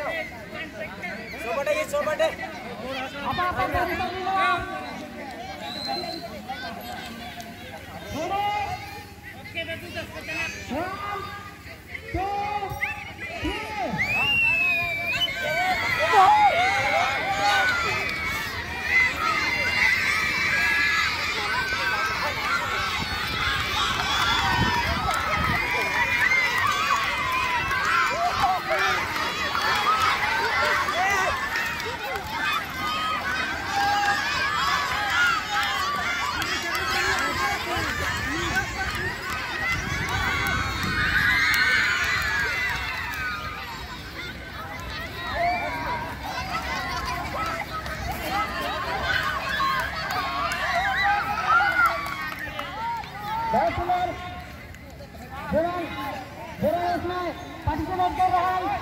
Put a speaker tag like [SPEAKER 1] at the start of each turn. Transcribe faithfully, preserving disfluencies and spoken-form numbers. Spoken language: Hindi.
[SPEAKER 1] सोबत ये सोबत है
[SPEAKER 2] apa apa dari semua oke betul dah sekarang one two three Bola, bola, bola इसमें पार्टिसिपेट कर रहा है।